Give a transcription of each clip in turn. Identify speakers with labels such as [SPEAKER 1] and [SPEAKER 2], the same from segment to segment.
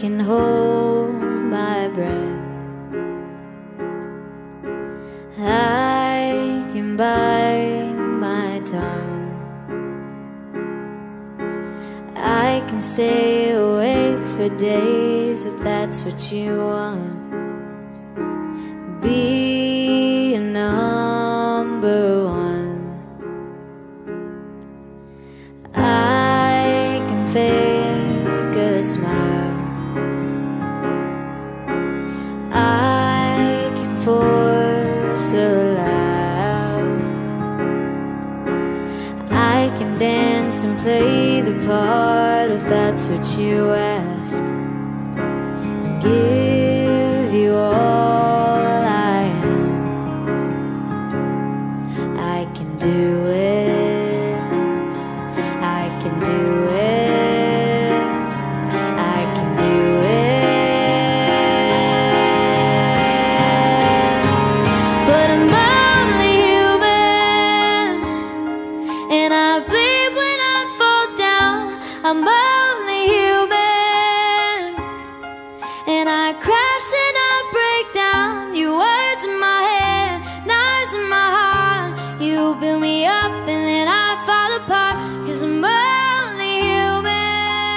[SPEAKER 1] can hold my breath. I can bite my tongue. I can stay awake for days if that's what you want. Be a number one. I can fake a smile. I can force a laugh. I can dance and play the part if that's what you ask. Give you all I am. I can do it. I can do it. I can do it. But I'm only human, and I bleed when I fall down. I'm only human, and I crash and I break down. Your words in my head, knives in my heart. You build me up and then I fall apart, 'cause I'm only human.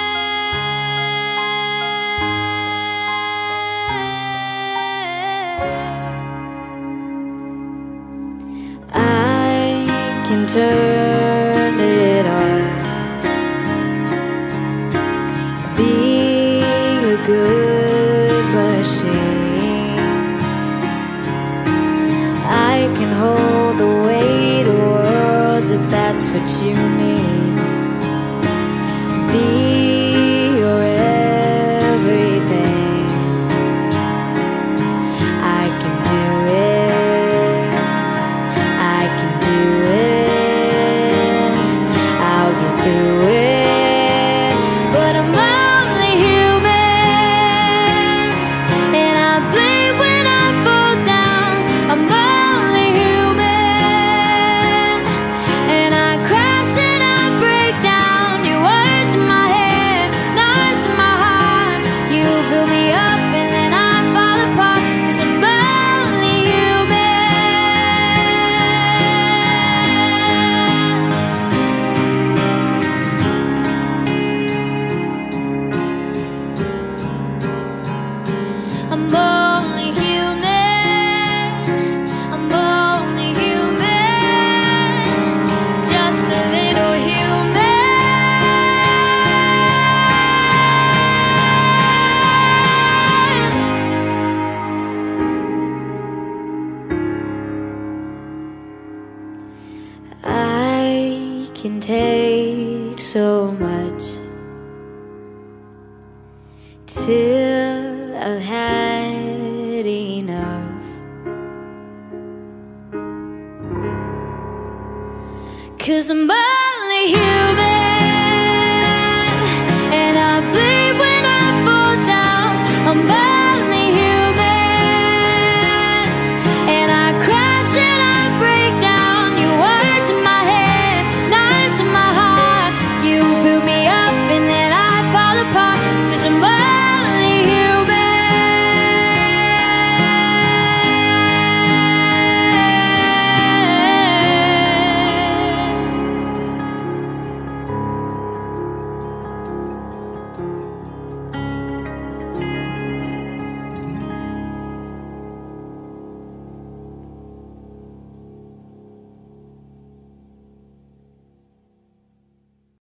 [SPEAKER 1] I can turn it on. Be a good machine. I can hold the weight of worlds if that's what you need. Be your everything. I can do it. I can do it. I'll get through it. But I'm only human, and I bleed when I fall down. I'm only human, and I crash and I break down. Your words in my head, knives in my heart. You build me up and then I fall apart, 'cause I'm only human. I'm only human. I'm only human. Just a little human. I can take so much till I've had enough. 'Cause I'm